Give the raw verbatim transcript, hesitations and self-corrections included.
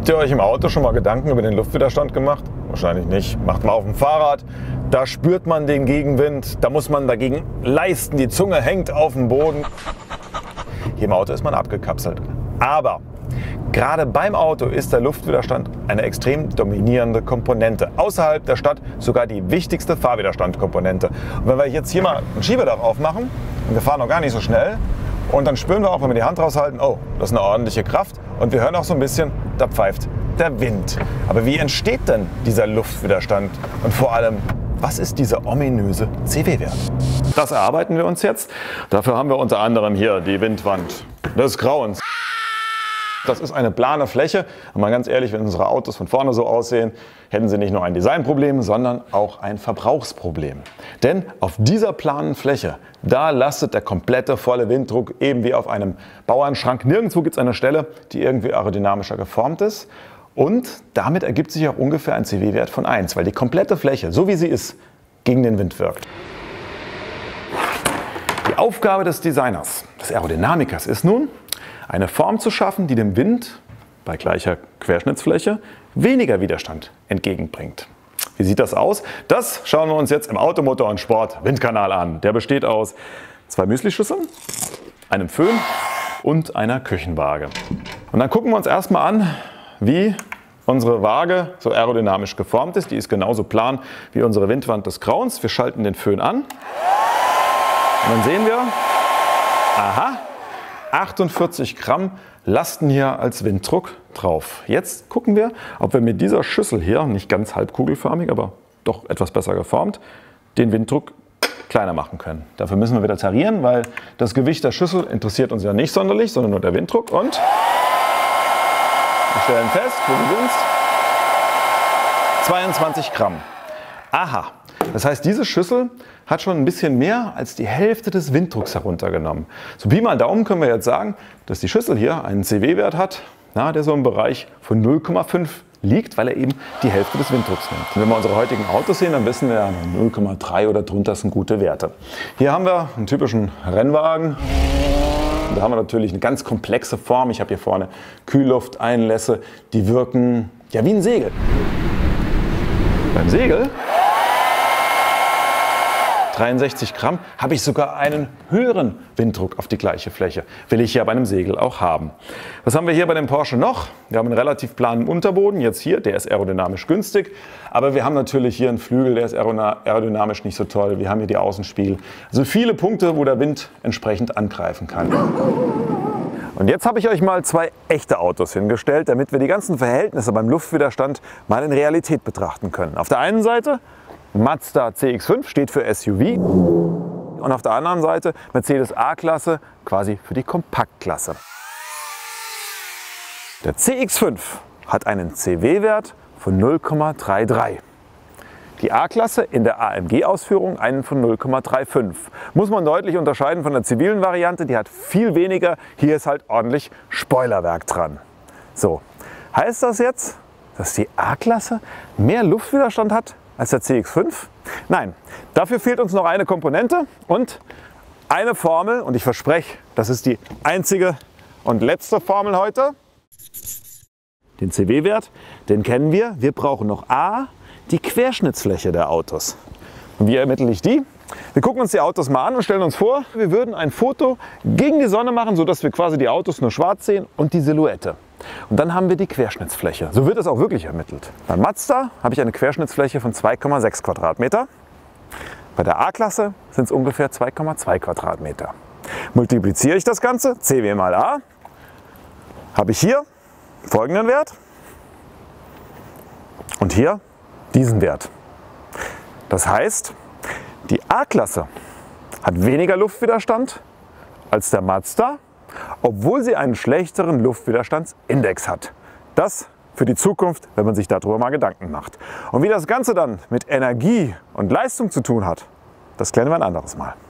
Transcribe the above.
ihr euch im Auto schon mal Gedanken über den Luftwiderstand gemacht? Wahrscheinlich nicht. Macht mal auf dem Fahrrad. Da spürt man den Gegenwind. Da muss man dagegen leisten. Die Zunge hängt auf dem Boden. Hier im Auto ist man abgekapselt. Aber gerade beim Auto ist der Luftwiderstand eine extrem dominierende Komponente. Außerhalb der Stadt sogar die wichtigste Fahrwiderstandkomponente. Und wenn wir jetzt hier mal ein Schiebedach aufmachen, und wir fahren noch gar nicht so schnell, und dann spüren wir auch, wenn wir die Hand raushalten, oh, das ist eine ordentliche Kraft. Und wir hören auch so ein bisschen, da pfeift der Wind. Aber wie entsteht denn dieser Luftwiderstand? Und vor allem, was ist dieser ominöse C W-Wert? Das erarbeiten wir uns jetzt. Dafür haben wir unter anderem hier die Windwand des Grauens. Das ist eine plane Fläche. Und mal ganz ehrlich, wenn unsere Autos von vorne so aussehen, hätten sie nicht nur ein Designproblem, sondern auch ein Verbrauchsproblem. Denn auf dieser planen Fläche, da lastet der komplette volle Winddruck eben wie auf einem Bauernschrank. Nirgendwo gibt es eine Stelle, die irgendwie aerodynamischer geformt ist. Und damit ergibt sich auch ungefähr ein C W-Wert von eins, weil die komplette Fläche, so wie sie ist, gegen den Wind wirkt. Die Aufgabe des Designers, des Aerodynamikers, ist nun, eine Form zu schaffen, die dem Wind bei gleicher Querschnittsfläche weniger Widerstand entgegenbringt. Wie sieht das aus? Das schauen wir uns jetzt im Automotor und Sport Windkanal an. Der besteht aus zwei Müslischüsseln, einem Föhn und einer Küchenwaage. Und dann gucken wir uns erstmal an, wie unsere Waage so aerodynamisch geformt ist. Die ist genauso plan wie unsere Windwand des Grauens. Wir schalten den Föhn an und dann sehen wir, aha, achtundvierzig Gramm lasten hier als Winddruck drauf. Jetzt gucken wir, ob wir mit dieser Schüssel hier, nicht ganz halbkugelförmig, aber doch etwas besser geformt, den Winddruck kleiner machen können. Dafür müssen wir wieder tarieren, weil das Gewicht der Schüssel interessiert uns ja nicht sonderlich, sondern nur der Winddruck. Und wir stellen fest, wo du willst, zweiundzwanzig Gramm. Aha, das heißt, diese Schüssel hat schon ein bisschen mehr als die Hälfte des Winddrucks heruntergenommen. So Pi mal Daumen können wir jetzt sagen, dass die Schüssel hier einen C W-Wert hat, na, der so im Bereich von null Komma fünf liegt, weil er eben die Hälfte des Winddrucks nimmt. Und wenn wir unsere heutigen Autos sehen, dann wissen wir ja, null Komma drei oder drunter sind gute Werte. Hier haben wir einen typischen Rennwagen. Und da haben wir natürlich eine ganz komplexe Form. Ich habe hier vorne Kühllufteinlässe, die wirken ja wie ein Segel. Beim Segel, dreiundsechzig Gramm, habe ich sogar einen höheren Winddruck auf die gleiche Fläche. Will ich ja bei einem Segel auch haben. Was haben wir hier bei dem Porsche noch? Wir haben einen relativ planen Unterboden. Jetzt hier, der ist aerodynamisch günstig. Aber wir haben natürlich hier einen Flügel, der ist aerodynamisch nicht so toll. Wir haben hier die Außenspiegel. Also viele Punkte, wo der Wind entsprechend angreifen kann. Und jetzt habe ich euch mal zwei echte Autos hingestellt, damit wir die ganzen Verhältnisse beim Luftwiderstand mal in Realität betrachten können. Auf der einen Seite Mazda C X fünf, steht für S U V, und auf der anderen Seite Mercedes A-Klasse, quasi für die Kompaktklasse. Der C X fünf hat einen C W-Wert von null Komma dreiunddreißig. Die A-Klasse in der A M G-Ausführung einen von null Komma fünfunddreißig. Muss man deutlich unterscheiden von der zivilen Variante, die hat viel weniger. Hier ist halt ordentlich Spoilerwerk dran. So, heißt das jetzt, dass die A-Klasse mehr Luftwiderstand hat als der C X fünf? Nein, dafür fehlt uns noch eine Komponente und eine Formel, und ich verspreche, das ist die einzige und letzte Formel heute. Den C W-Wert, den kennen wir. Wir brauchen noch A, die Querschnittsfläche der Autos. Und wie ermittle ich die? Wir gucken uns die Autos mal an und stellen uns vor, wir würden ein Foto gegen die Sonne machen, sodass wir quasi die Autos nur schwarz sehen und die Silhouette. Und dann haben wir die Querschnittsfläche. So wird es auch wirklich ermittelt. Bei Mazda habe ich eine Querschnittsfläche von zwei Komma sechs Quadratmeter. Bei der A-Klasse sind es ungefähr zwei Komma zwei Quadratmeter. Multipliziere ich das Ganze, C W mal A, habe ich hier folgenden Wert und hier diesen Wert. Das heißt, die A-Klasse hat weniger Luftwiderstand als der Mazda, obwohl sie einen schlechteren Luftwiderstandsindex hat. Das für die Zukunft, wenn man sich darüber mal Gedanken macht. Und wie das Ganze dann mit Energie und Leistung zu tun hat, das klären wir ein anderes Mal.